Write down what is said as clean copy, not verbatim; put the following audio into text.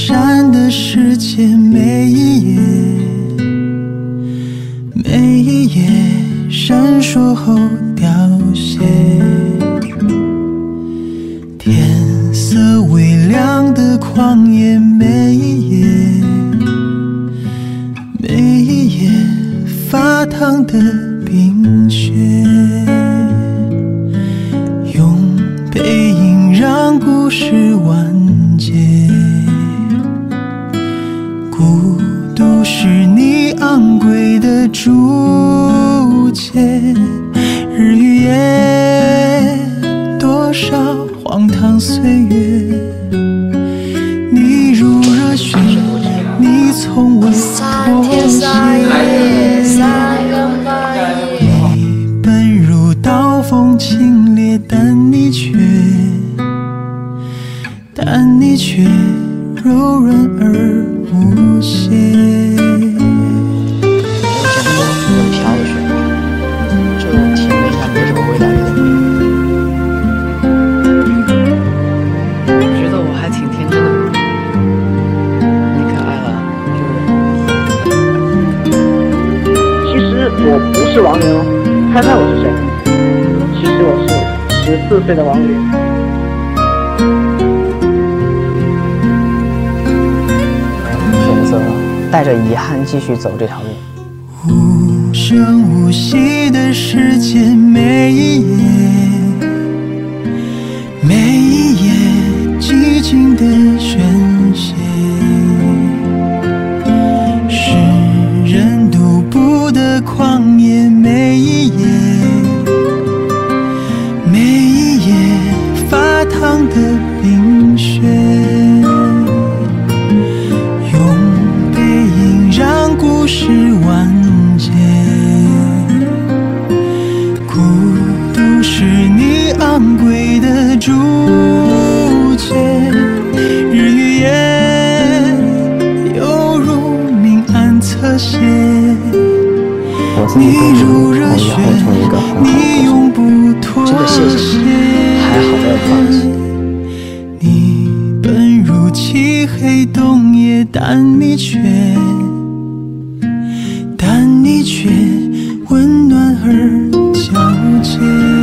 闪的世界，每一夜闪烁后凋谢，天色微亮的旷野，每一夜发烫的冰雪，用背影让故事完结。孤独是你昂贵的注解，日与夜，多少荒唐岁月，你如热血，你从未妥协。你本如刀锋清冽，但你却柔软而无邪。 飘雪，这种甜的应该没什么味道，有点我觉得我还挺天真的，你可爱了， 其实我不是王源哦，猜猜我是谁？其实我是14岁的王源。 选择带着遗憾继续走这条路。 无声无息的世界，每一夜寂静的宣泄，是人独步的旷野，每一夜发烫的冰雪，用背影让故事完结。孤独是你昂贵的注解，日与夜犹如明暗侧写。你如热血，你永不妥协。 还好没有放弃。 你本如漆黑冬夜，但你却温暖而皎洁。